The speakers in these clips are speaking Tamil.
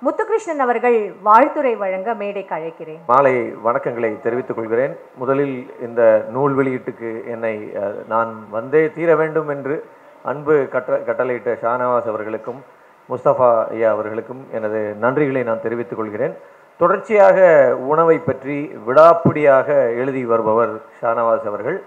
முத்துகிருஷ்ணன் அவர்கள் வாழ்த்துரை வழங்க மேடைக்கு அழைக்கிறேன். மாலை வணக்கங்களை தெரிவித்துக் கொள்கிறேன். முதலில் இந்த நூல் வெளியீட்டுக்கு என்னை நான் வந்தே தீர வேண்டும் என்று அன்பு கட்டளையிட்ட ஷானவாஸ் அவர்களுக்கும் முஸ்தபா ஐயா அவர்களுக்கும் எனது நன்றிகளை நான் தெரிவித்துக் கொள்கிறேன். தொடர்ச்சியாக உணவை பற்றி விடாப்பிடியாக எழுதி வருபவர் ஷானவாஸ் அவர்கள்.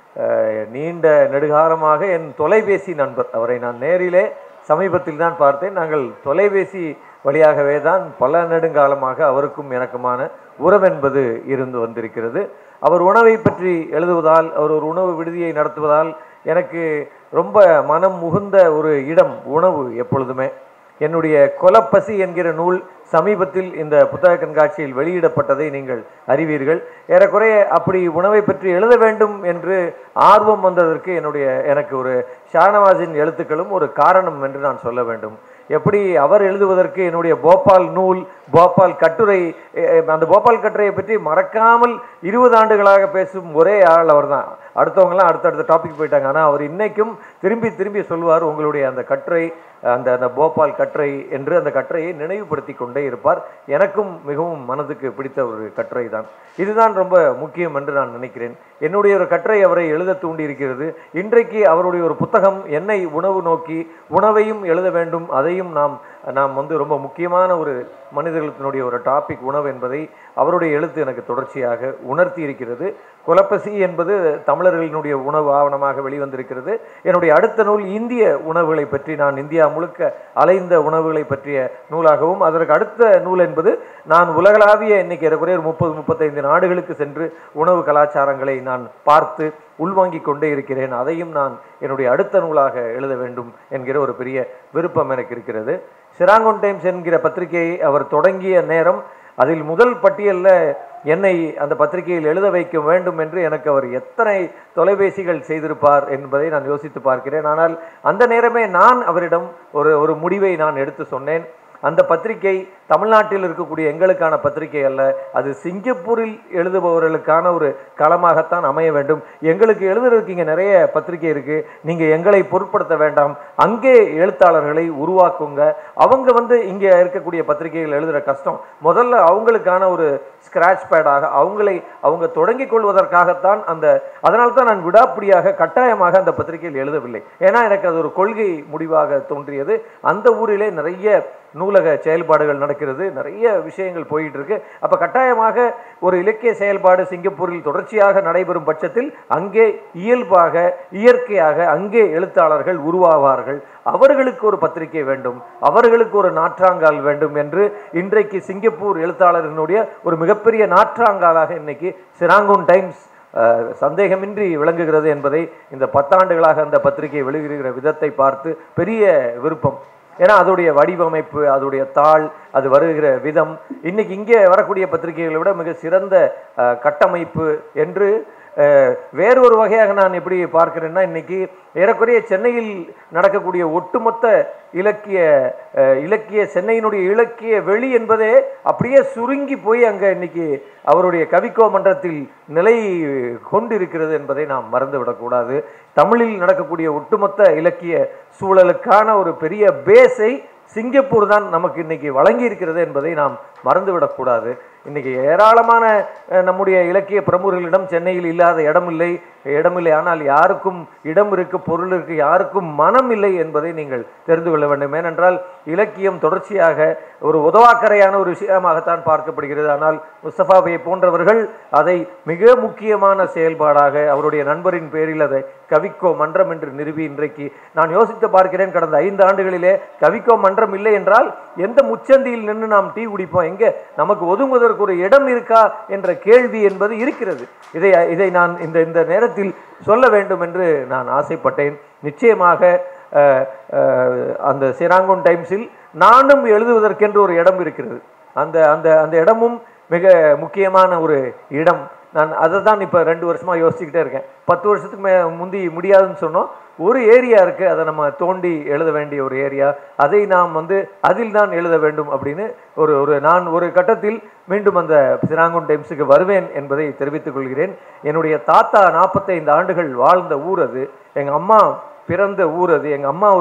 நீண்ட நெடுகாலமாக என் தொலைபேசி நண்பர். அவரை நான் நேரிலே சமீபத்தில் தான் பார்த்தேன். நாங்கள் தொலைபேசி வழியாகவே தான் பல நெடுங்காலமாக அவருக்கும் எனக்குமான உறவென்பது இருந்து வந்திருக்கிறது. அவர் உணவை பற்றி எழுதுவதால், அவர் ஒரு உணவு விடுதியை நடத்துவதால் எனக்கு ரொம்ப மனம் முகுந்த ஒரு இடம் உணவு. எப்பொழுதுமே என்னுடைய கொலப்பசி என்கிற நூல் சமீபத்தில் இந்த புத்தக கண்காட்சியில் வெளியிடப்பட்டதை நீங்கள் அறிவீர்கள். ஏறக்குறைய அப்படி உணவை பற்றி எழுத வேண்டும் என்று ஆர்வம் வந்ததற்கு எனக்கு ஒரு ஷானவாஸின் எழுத்துக்களும் ஒரு காரணம் என்று நான் சொல்ல வேண்டும். எப்படி அவர் எழுதுவதற்கு என்னுடைய போபால் நூல், போபால் கட்டுரை, அந்த போபால் கட்டுரையை பற்றி மறக்காமல் 20 ஆண்டுகளாக பேசும் ஒரே ஆள் அவர் தான். அடுத்தவங்களாம் அடுத்தடுத்த டாபிக் போயிட்டாங்க. ஆனால் அவர் இன்னைக்கும் திரும்பி திரும்பி சொல்வார், உங்களுடைய அந்த கட்டுரை, அந்த போபால் கட்டுரை என்று அந்த கட்டுரையை நினைவுபடுத்தி கொண்டே இருப்பார். எனக்கும் மிகவும் மனதுக்கு பிடித்த ஒரு கட்டுரை தான். இதுதான் ரொம்ப முக்கியம் என்று நான் நினைக்கிறேன். என்னுடைய ஒரு கட்டுரை அவரை எழுத தூண்டி இருக்கிறது. இன்றைக்கு அவருடைய ஒரு புத்தகம் என்னை உணவு நோக்கி, உணவையும் எழுத வேண்டும், அதையும் நாம் ரொம்ப முக்கியமான ஒரு மனிதர்களுடைய ஒரு டாபிக் உணவு என்பதை அவருடைய எழுத்து எனக்கு தொடர்ச்சியாக உணர்த்தி இருக்கிறது. கொலப்பசி என்பது தமிழர்களினுடைய உணவு ஆவணமாக வெளிவந்திருக்கிறது. என்னுடைய அடுத்த நூல் இந்திய உணவுகளை பற்றி, நான் இந்தியா முழுக்க அலைந்த உணவுகளை பற்றிய நூலாகவும், அதற்கு அடுத்த நூல் என்பது நான் உலகளாவிய இன்னைக்கு ஏறக்குறைய 30-35 நாடுகளுக்கு சென்று உணவு கலாச்சாரங்களை நான் பார்த்து உள்வாங்கிக் கொண்டே இருக்கிறேன். அதையும் நான் என்னுடைய அடுத்த நூலாக எழுத வேண்டும் என்கிற ஒரு பெரிய விருப்பம் எனக்கு இருக்கிறது. சிராங்கோன் டைம்ஸ் என்கிற பத்திரிகையை அவர் தொடங்கிய நேரம், அதில் முதல் பட்டியலில் என்னை அந்த பத்திரிகையில் எழுத வைக்க வேண்டும் என்று எனக்கு அவர் எத்தனை தொலைபேசிகள் செய்திருப்பார் என்பதை நான் யோசித்து பார்க்கிறேன். ஆனால் அந்த நேரமே நான் அவரிடம் ஒரு முடிவை நான் எடுத்து சொன்னேன். அந்த பத்திரிகை தமிழ்நாட்டில் இருக்கக்கூடிய எங்களுக்கான பத்திரிகை அல்ல, அது சிங்கப்பூரில் எழுதுபவர்களுக்கான ஒரு களமாகத்தான் அமைய வேண்டும். எங்களுக்கு எழுதுறதுக்கு இங்கே நிறைய பத்திரிகை இருக்குது, நீங்கள் எங்களை பொருட்படுத்த வேண்டாம், அங்கே எழுத்தாளர்களை உருவாக்குங்க. அவங்க இங்கே இருக்கக்கூடிய பத்திரிகைகள் எழுதுகிற கஷ்டம், முதல்ல அவங்களுக்கான ஒரு ஸ்கிராட்ச் பேடாக அவங்க தொடங்கிக் கொள்வதற்காகத்தான் அதனால்தான் நான் விடாப்பிடியாக கட்டாயமாக அந்த பத்திரிகையில் எழுதவில்லை. ஏன்னா எனக்கு அது ஒரு கொள்கை முடிவாக தோன்றியது. அந்த ஊரிலே நிறைய நூலக செயல்பாடுகள் நடக்கிறது, நிறைய விஷயங்கள் போயிட்டு இருக்கு. அப்போ கட்டாயமாக ஒரு இலக்கிய செயல்பாடு சிங்கப்பூரில் தொடர்ச்சியாக நடைபெறும் பட்சத்தில் அங்கே இயல்பாக இயற்கையாக அங்கே எழுத்தாளர்கள் உருவாவார்கள். அவர்களுக்கு ஒரு பத்திரிகை வேண்டும், அவர்களுக்கு ஒரு நாற்றாங்கால் வேண்டும் என்று இன்றைக்கு சிங்கப்பூர் எழுத்தாளர்களுடைய ஒரு மிகப்பெரிய நாற்றாங்காலாக இன்னைக்கு சிராங்கோன் டைம்ஸ் சந்தேகமின்றி விளங்குகிறது என்பதை இந்த 10 ஆண்டுகளாக அந்த பத்திரிகை வெளியிடுகிற விதத்தை பார்த்து பெரிய விருப்பம். ஏன்னா அதோடைய வடிவமைப்பு, அதோடைய தாள், அது வருகிற விதம் இன்னைக்கு இங்கே வரக்கூடிய பத்திரிகைகளை விட மிக சிறந்த கட்டமைப்பு என்று வேறொரு வகையாக நான் எப்படி பார்க்கிறேன்னா, இன்னைக்கு ஏறக்குறைய சென்னையில் நடக்கக்கூடிய ஒட்டுமொத்த இலக்கிய சென்னையினுடைய இலக்கிய வெளி என்பதே அப்படியே சுருங்கி போய் அங்கே இன்னைக்கு அவருடைய கவிக்கோ மன்றத்தில் நிலை கொண்டிருக்கிறது என்பதை நாம் மறந்துவிடக்கூடாது. தமிழில் நடக்கக்கூடிய ஒட்டுமொத்த இலக்கிய சூழலுக்கான ஒரு பெரிய பேஸை சிங்கப்பூர் தான் நமக்கு இன்னைக்கு வழங்கி இருக்கிறது என்பதை நாம் மறந்துவிடக்கூடாது. இன்னைக்கு ஏராளமான நம்முடைய இலக்கிய பிரமுகர்களிடம் சென்னையில் இல்லாத இடமில்லை. ஆனால் யாருக்கும் இடம் இருக்கு, பொருள் இருக்கு, யாருக்கும் மனம் இல்லை என்பதை நீங்கள் தெரிந்து கொள்ள வேண்டும். ஏனென்றால் இலக்கியம் தொடர்ச்சியாக ஒரு உதவாக்கரையான ஒரு விஷயமாகத்தான் பார்க்கப்படுகிறது. ஆனால் முஸ்தபாவை போன்றவர்கள் அதை மிக முக்கியமான செயல்பாடாக அவருடைய நண்பரின் பேரில் அதை கவிக்கோ மன்றம் என்று நிறுவி இன்றைக்கு நான் யோசித்து பார்க்கிறேன். கடந்த 5 ஆண்டுகளிலே கவிக்கோ மன்றம் இல்லை என்றால் எந்த முச்சந்தியில் நின்று நாம் டீ குடிப்போம்? எங்கே நமக்கு ஒதுங்குவதற்கு ஒரு இடம் இருக்கா என்ற கேள்வி என்பது இருக்கிறது. இதை நான் இந்த நேரத்தில் சொல்ல வேண்டும் என்று நான் ஆசைப்பட்டேன். நிச்சயமாக அந்த சிராங்கோன் டைம்ஸில் நானும் எழுதுவதற்கென்று ஒரு இடம் இருக்கிறது. அந்த இடமும் மிக முக்கியமான ஒரு இடம். நான் அதை தான் இப்போ 2 வருஷமாக யோசிச்சுக்கிட்டே இருக்கேன். 10 வருஷத்துக்கு முந்தி முடியாதுன்னு சொன்னோம். ஒரு ஏரியா இருக்குது, அதை நம்ம தோண்டி எழுத வேண்டிய ஒரு ஏரியா, அதை நாம் அதில் தான் எழுத வேண்டும் அப்படின்னு நான் ஒரு கட்டத்தில் மீண்டும் அந்த சிராங்கோன் டைம்ஸுக்கு வருவேன் என்பதை தெரிவித்துக் கொள்கிறேன். என்னுடைய தாத்தா 45 ஆண்டுகள் வாழ்ந்த ஊர் அது, எங்கள் அம்மா பிறந்த ஊர் அது. எங்கள் அம்மா ஒரு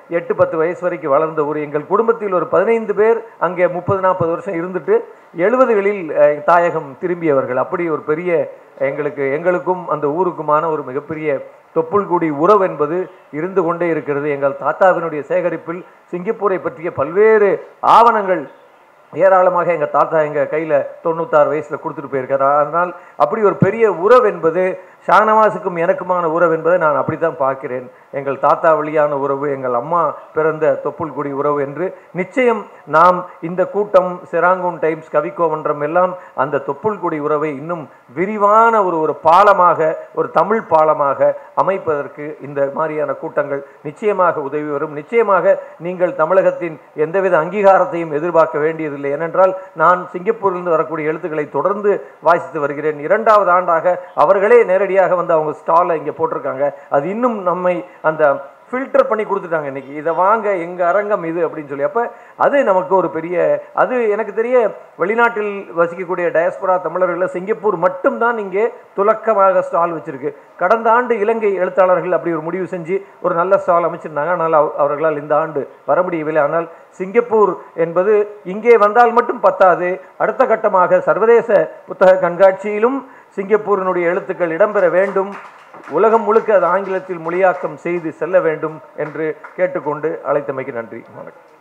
8-10 வயசு வரைக்கும் வளர்ந்த ஊர். எங்கள் குடும்பத்தில் ஒரு 15 பேர் அங்கே 30-40 வருஷம் இருந்துட்டு 70களில் தாயகம் திரும்பியவர்கள். அப்படி ஒரு பெரிய எங்களுக்கும் அந்த ஊருக்குமான ஒரு மிகப்பெரிய தொப்புள்குடி உறவு என்பது இருந்து கொண்டே இருக்கிறது. எங்கள் தாத்தாவினுடைய சேகரிப்பில் சிங்கப்பூரை பற்றிய பல்வேறு ஆவணங்கள் ஏராளமாக எங்கள் தாத்தா எங்கள் கையில் 96 வயசில் கொடுத்துட்டு போயிருக்காரு. அதனால் அப்படி ஒரு பெரிய உறவு என்பது ஷானவாஸுக்கும் எனக்குமான உறவு என்பதை நான் அப்படி தான் பார்க்கிறேன். எங்கள் தாத்தா வழியான உறவு, எங்கள் அம்மா பிறந்த தொப்புள்குடி உறவு என்று நிச்சயம் நாம் இந்த கூட்டம், செராங்கூன் டைம்ஸ், கவிக்கோமன்றம் எல்லாம் அந்த தொப்புள்குடி உறவை இன்னும் விரிவான ஒரு பாலமாக, ஒரு தமிழ் பாலமாக அமைப்பதற்கு இந்த மாதிரியான கூட்டங்கள் நிச்சயமாக உதவி வரும். நிச்சயமாக நீங்கள் தமிழகத்தின் எந்தவித அங்கீகாரத்தையும் எதிர்பார்க்க வேண்டியதில்லை. ஏனென்றால் நான் சிங்கப்பூரிலிருந்து வரக்கூடிய எழுத்துக்களை தொடர்ந்து வாசித்து வருகிறேன். 2வது ஆண்டாக அவர்களே நேரடியாக வந்து அவங்க ஸ்டாலை இங்கே போட்டிருக்காங்க. அது இன்னும் நம்மை அந்த ஃபில்டர் பண்ணி கொடுத்துட்டாங்க. இன்னைக்கு இதை வாங்க, எங்கள் அரங்கம் இது அப்படின்னு சொல்லி. அப்போ அது நமக்கு ஒரு பெரிய, அது எனக்கு தெரிய வெளிநாட்டில் வசிக்கக்கூடிய டயஸ்போரா தமிழர்களில் சிங்கப்பூர் மட்டும்தான் இங்கே துலக்கமாக ஸ்டால் வச்சிருக்கு. கடந்த ஆண்டு இலங்கை எழுத்தாளர்கள் அப்படி ஒரு முடிவு செஞ்சு ஒரு நல்ல ஸ்டால் அமைச்சிருந்தாங்க. ஆனால் அவர்களால் இந்த ஆண்டு வர முடியவில்லை. ஆனால் சிங்கப்பூர் என்பது இங்கே வந்தால் மட்டும் பத்தாது, அடுத்த கட்டமாக சர்வதேச புத்தக கண்காட்சியிலும் சிங்கப்பூரினுடைய எழுத்துக்கள் இடம்பெற வேண்டும். உலகம் முழுக்க அது ஆங்கிலத்தில் மொழியாக்கம் செய்து செல்ல வேண்டும் என்று கேட்டுக்கொண்டு அழைத்தமைக்கு நன்றி. வணக்கம்.